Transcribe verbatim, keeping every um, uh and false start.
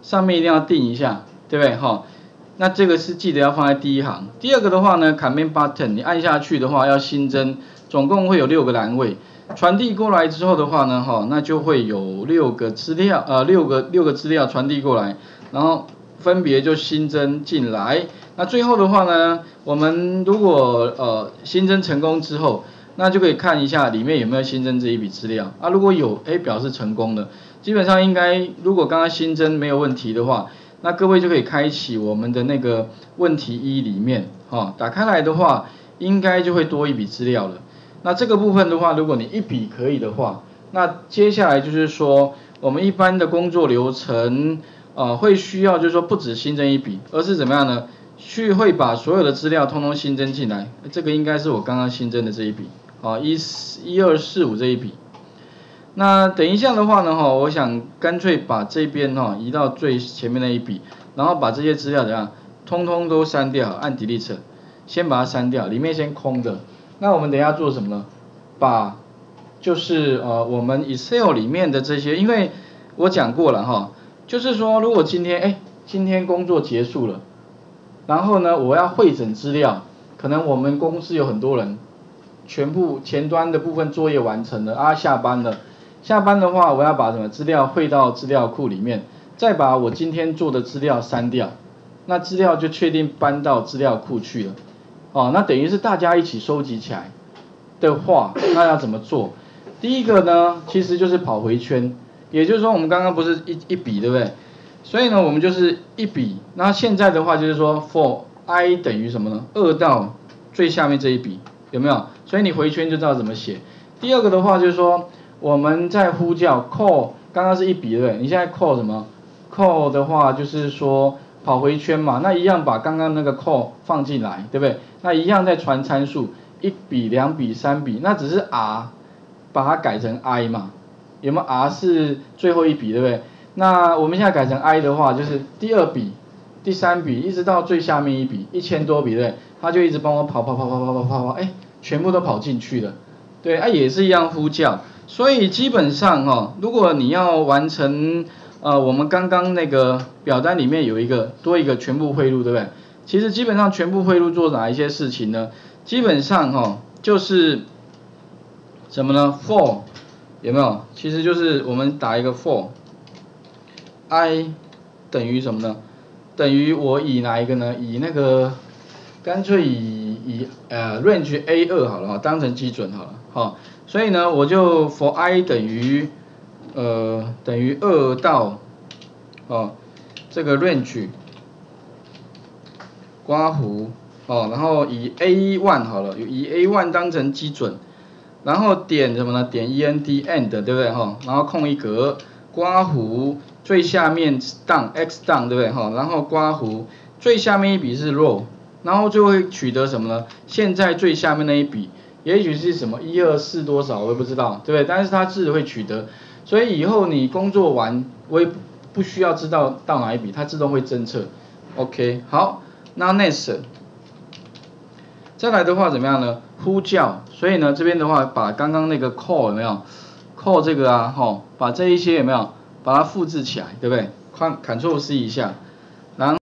上面一定要定一下，对不对？哈，那这个是记得要放在第一行。第二个的话呢 ，Command Button 你按下去的话要新增，总共会有六个栏位。传递过来之后的话呢，哈，那就会有六个资料，呃，六个六个资料传递过来，然后分别就新增进来。那最后的话呢，我们如果呃新增成功之后，那就可以看一下里面有没有新增这一笔资料啊。如果有，哎，表示成功了。基本上应该，如果刚刚新增没有问题的话，那各位就可以开启我们的那个问题一里面，哈、哦，打开来的话，应该就会多一笔资料了。那这个部分的话，如果你一笔可以的话，那接下来就是说，我们一般的工作流程，呃，会需要就是说不止新增一笔，而是怎么样呢？去会把所有的资料通通新增进来。这个应该是我刚刚新增的这一笔，啊，一一二四五这一笔。那等一下的话呢，哈，我想干脆把这边哈移到最前面那一笔，然后把这些资料怎样，通通都删掉，按 Delete， 先把它删掉，里面先空的。那我们等一下做什么呢？把就是呃我们 Excel 里面的这些，因为我讲过了哈，就是说如果今天哎今天工作结束了，然后呢我要汇整资料，可能我们公司有很多人，全部前端的部分作业完成了啊，下班了。下班的话，我要把什么资料汇到资料库里面，再把我今天做的资料删掉，那资料就确定搬到资料库去了。哦，那等于是大家一起收集起来的话，那要怎么做？第一个呢，其实就是跑回圈，也就是说我们刚刚不是一一笔对不对？所以呢，我们就是一笔。那现在的话就是说 ，for i 等于什么呢？二到最下面这一笔，有没有？所以你回圈就知道怎么写。第二个的话就是说，我们在呼叫 call， 刚刚是一笔对不对？你现在 call 什么 ？call 的话就是说跑回圈嘛，那一样把刚刚那个 call 放进来，对不对？那一样再传参数，一笔、两笔、三笔，那只是 r 把它改成 i 嘛，有没有 r 是最后一笔，对不对？那我们现在改成 i 的话，就是第二笔、第三笔，一直到最下面一笔，一千多笔，对不对？它就一直帮我跑跑跑跑跑跑跑跑，哎，全部都跑进去了，对，啊也是一样呼叫，所以基本上哦，如果你要完成呃我们刚刚那个表单里面有一个多一个全部汇入，对不对？其实基本上全部汇入做哪一些事情呢？基本上哦就是什么呢 ？for 有没有？其实就是我们打一个 for i 等于什么呢？等于我以哪一个呢？以那个干脆以以呃 range A 二 好了哈，当成基准好了哈。所以呢，我就 for i 等于呃等于二到哦这个 range 刮弧哦，然后以 A 一 好了，以 A 一 当成基准，然后点什么呢？点 end end 对不对哈？然后空一格，刮弧最下面 down x down 对不对哈？然后刮弧最下面一笔是 row， 然后就会取得什么呢？现在最下面那一笔，也许是什么一二四多少我也不知道，对不对？但是它自会取得，所以以后你工作完我也不需要知道到哪一笔，它自动会侦测。OK， 好，那 next。再来的话怎么样呢？呼叫，所以呢这边的话把刚刚那个 call 有没有 call 这个啊，吼，把这一些有没有把它复制起来，对不对？Ctrl C 一下，然后